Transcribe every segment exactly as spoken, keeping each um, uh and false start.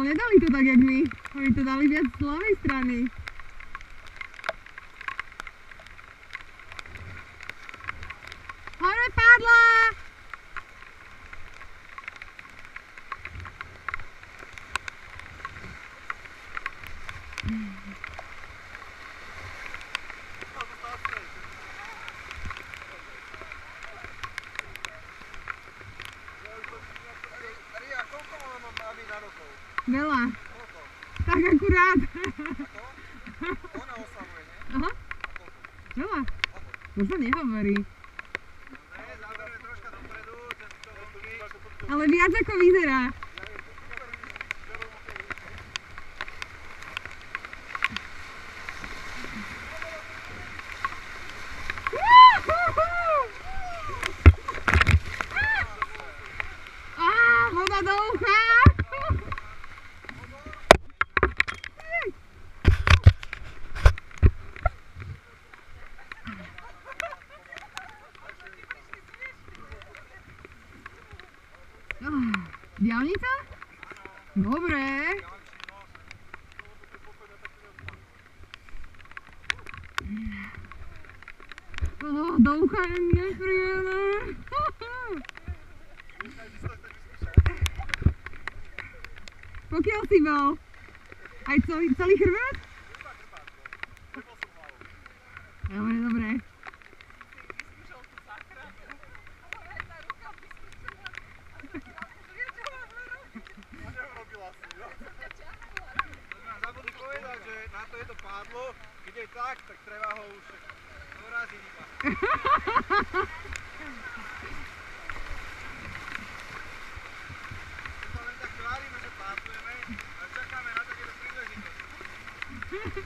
ale nedali to tak, jak my. Oni to dali viac z ľavej strany. Hore, padla! Veľa. Tak akurát. Ona oslavuje, nie? Aha. Veľa. To sa nehovorí. Záberme troška dopredu, cez to vlky. Ale viac ako vyzerá. Á, voda do ucha. Diaľnica? Dobre. Oh, do ucha je nepríjemné. Pokiaľ si bol? Aj celý, celý chrbát? Dobre, dobre. Zabudli povedať, že na to je to pádlo, keď je tak, tak treba ho už doraziť iba. My sa len tak tvárime, že pádlujeme a čakáme na takéto príležitosti.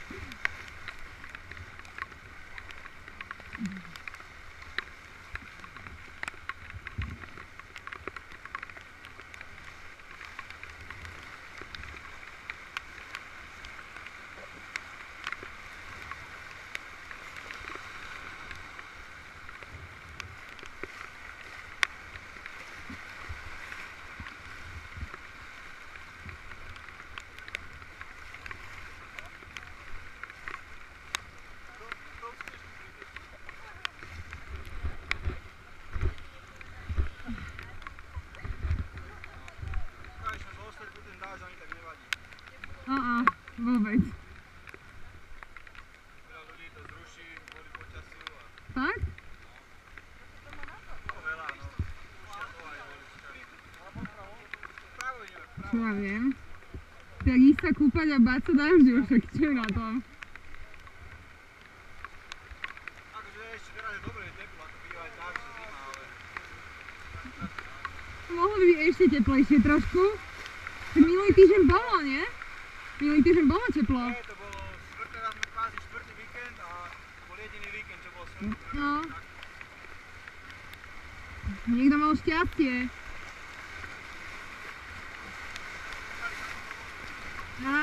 Á, vôbec. Veľa ľudí to zruší kvôli počasiu a... Fakt? No veľa, no. Rušia to aj kvôli počasiu. Pravo ideme, pravo. Čo ja viem. Tak ísť sa kúpať a báť sa dažďu, však čo je na tom? Akože ešte teraz je dobré teplo, ako býva aj tak, že zima, ale... Mohlo by byť ešte teplejšie trošku. Tak minulý týždeň bolo, nie? Minulý týždeň bolo teplo. Nie, to bolo štvrté, teraz sme kvázi štvrtý víkend a to bol jediný víkend, čo bol slnko. No. Niekto mal šťastie. Á?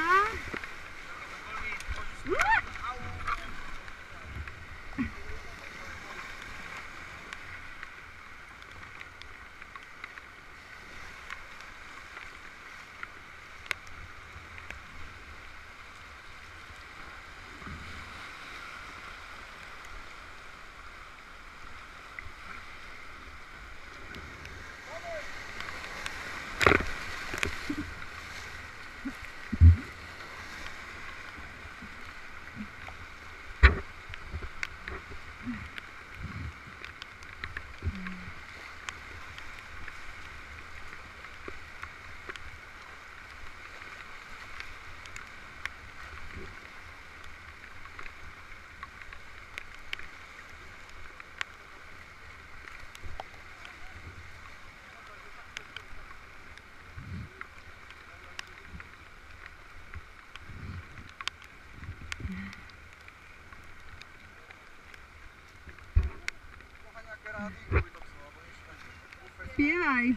Spievaj.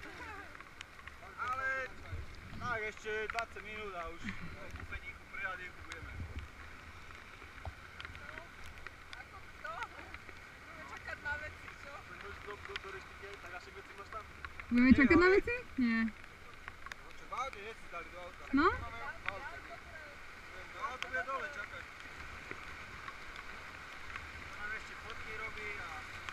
Ale tak ešte dvadsať minút a už v kúpeníku prehľadíku budeme. Ako kto? Budeme čakať na veci, čo? Tak asi veci máš tam? Budeme čakať na veci? Nie. Čo bavte, veci dali do auta. No? No auto bude dole čakať. To nám ešte fotky robí a...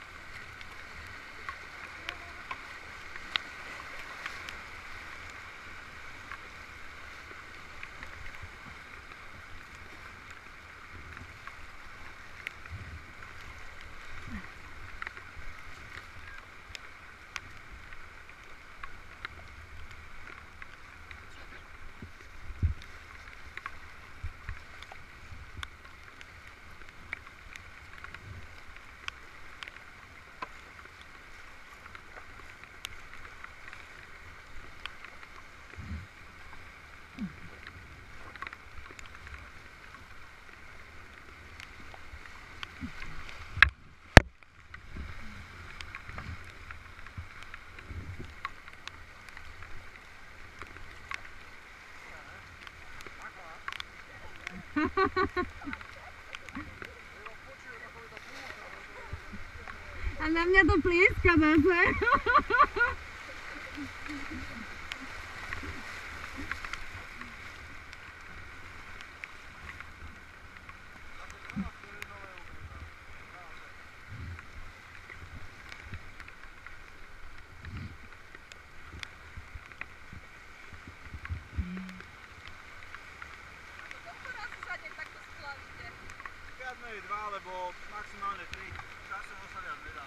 A na mňa to plieska zase. Žiadne dva, alebo maximálne tri. Časovo sa viac nedá.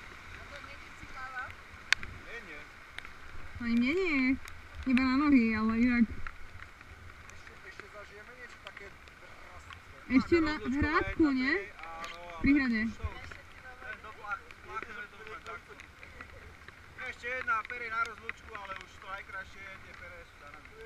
Nie, nie. Ani mne nie. Iba na nohy, ale inak. Ešte zažijeme niečo také drastické. Ešte na hrádku, nie? Áno, ale... Pri hrade. Ešte jedna pere na rozlúčku, ale už to najkrajšie, tie pere sú za nami.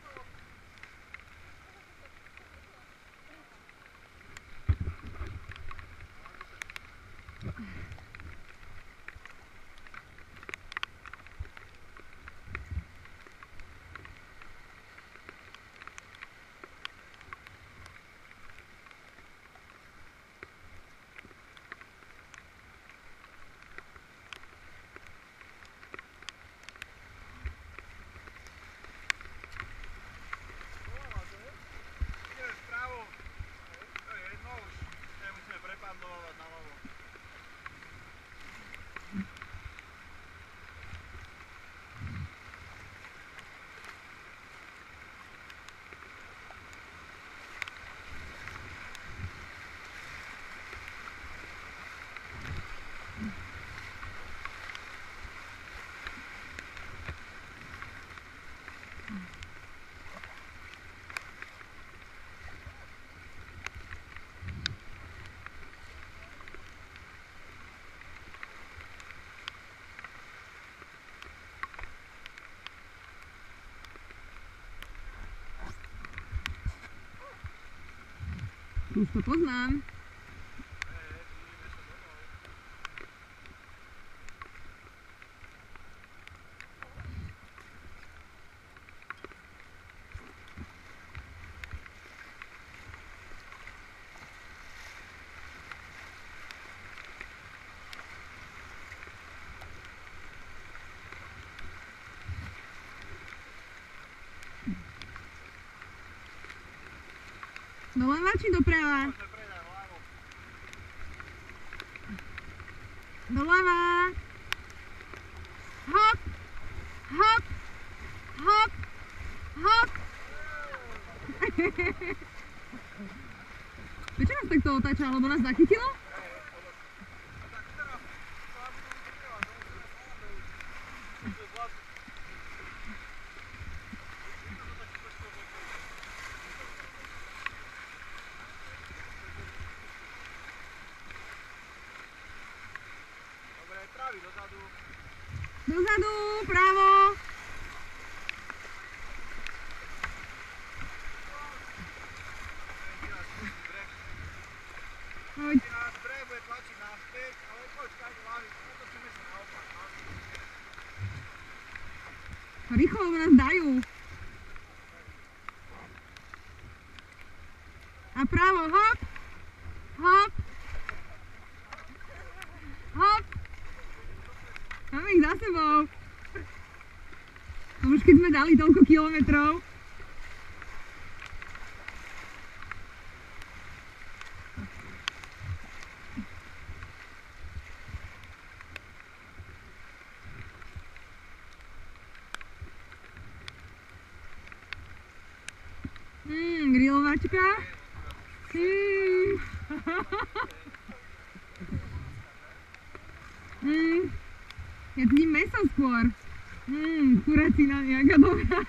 Už to poznám. Doľava či doprava? Doľava. Hop, hop, hop, hop. Prečo nás takto otáča? Lebo nás zachytilo? Dozadu. Dozadu, pravo. Poď. Náš breh bude tlačiť naspäť, ale počkaj, hlavy, otočíme sa naopak. Rýchlo, lebo nás dajú. A pravo, hop, hop, hop. Máme ich za sebou. A už keď sme dali toľko kilometrov. Mačka. Mm. Mm. Ja cítim mäso skôr. Mmm, kuracina nejaká dobrá.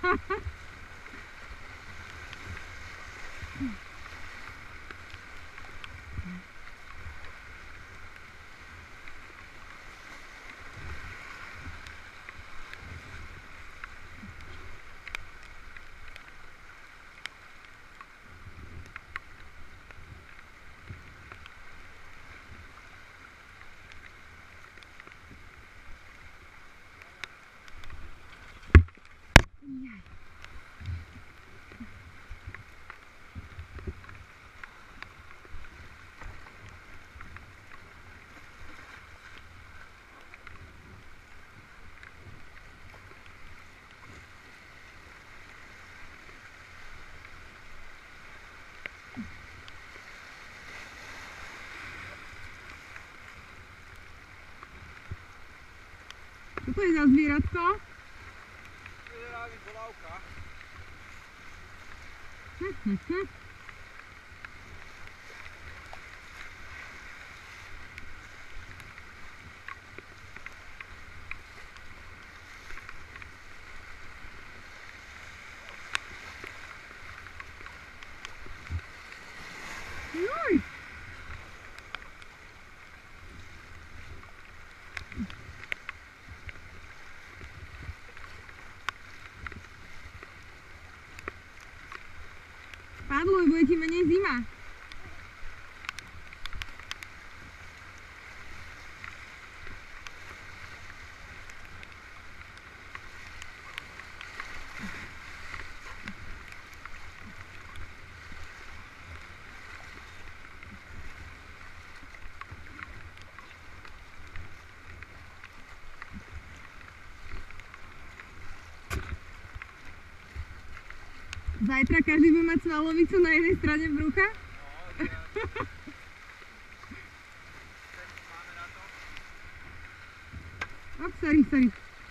Čo to je za zvieratko? To je rávi bolávka. Hm, hm, hm. Juj. Padluj, bude ti menej zima. Zajtra každý bude mať svalovicu na jednej strane brucha? No, že... máme na to. Op, sorry, sorry.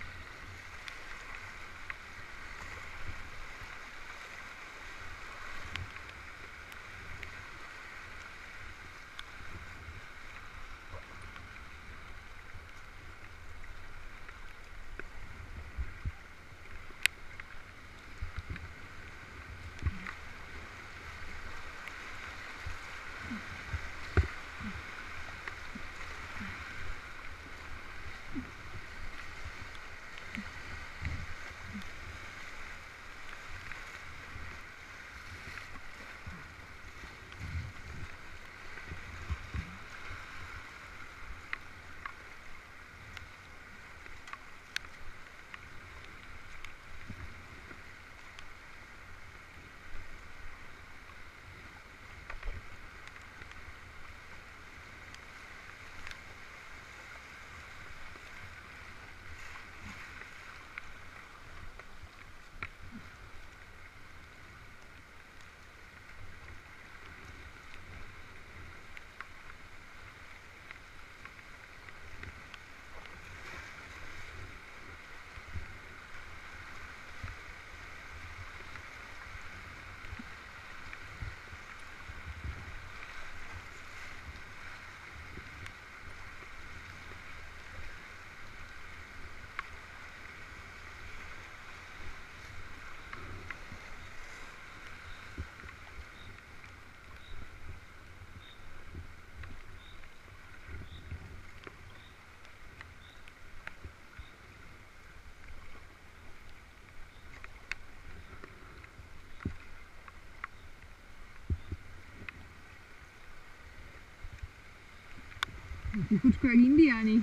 Tichučko jak indiáni.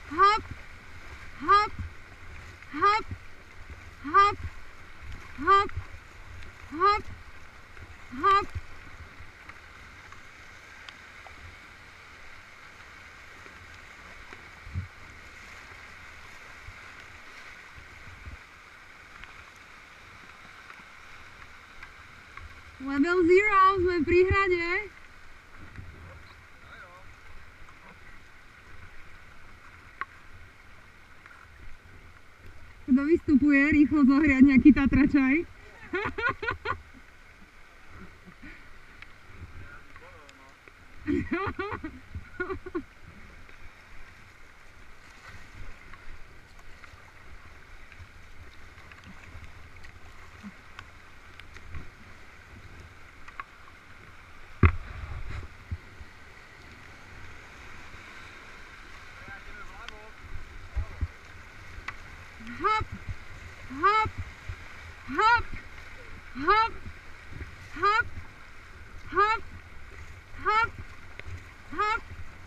hop, hop, hop, hop, hop, hop, hop. Level zero, sme pri hrade. Kto vystupuje, rýchlo zohriať nejaký tatračaj. Hop, hop, hop, hop, hop, hop, hop, hop.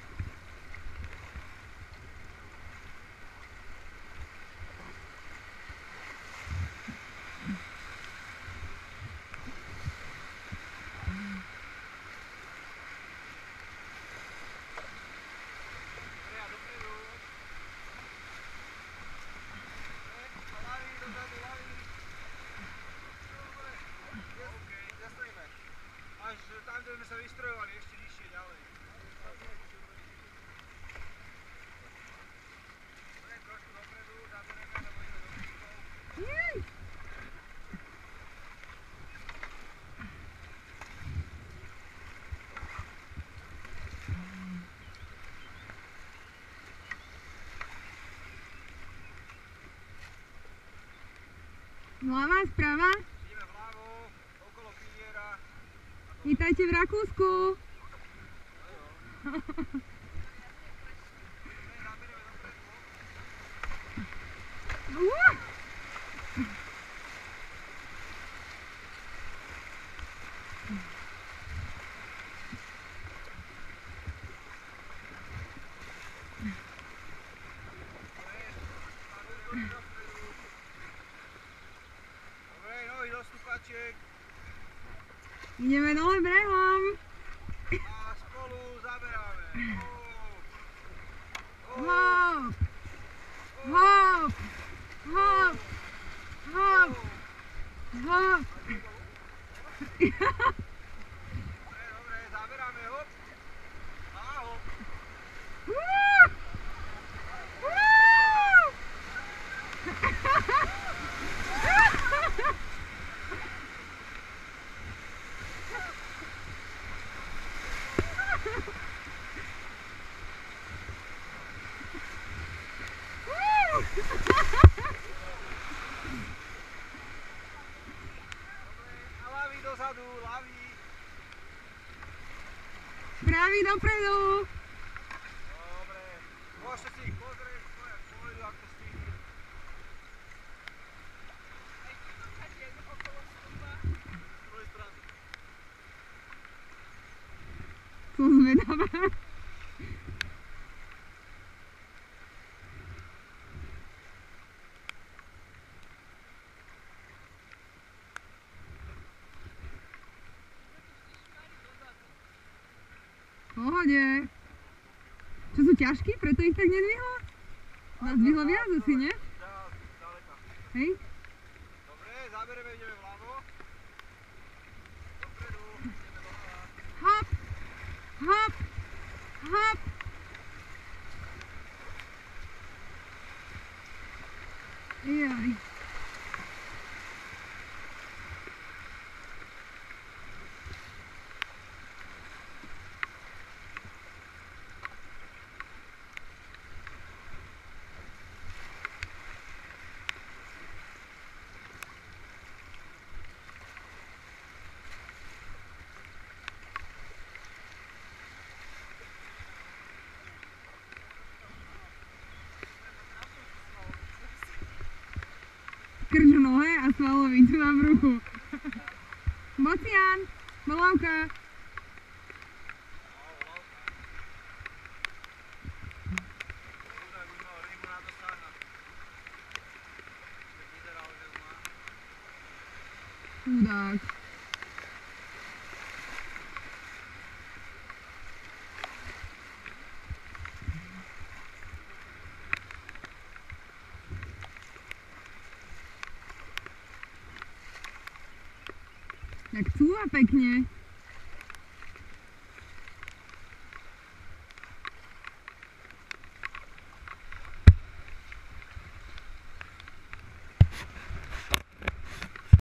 Až tam, kde sme sa vystrojovali, ešte nižšie ďalej. Dobre, trošku dopredu, zaberieme, lebo ideme do kúkov. Vľava, sprava. Ideme vľavo, okolo piliera. Vítajte v Rakúsku. Uh! Dobre, nohy do stúpačiek. Ideme dole brehom. A spolu zaberáme. Hop, hop, hop, hop, hop. Dobre, dobre, zaberáme, hop. A hop. Woo! Woo! A ľavý dozadu, ľavý. Pravý dopredu. Dobre. Môžete si ich pozrieť, svoje pôjdu, ako stihli. Aj tu to každý okolo stupa. Z druhej strany. Som zvedavá. Pohode. Čo sú ťažkí? Preto ich tak nedvihlo? Nás dvihlo viac asi, nie? Ďaleka. Hej? Dobre, zaberieme, ideme vľavo. Dopredu, ideme doľava. Hop, hop, hop. Jaj. Krč v nohe a svalovicu na bruchu. Bocian, bolavka. Dobre, už mal Chudák. Tak cúva pekne.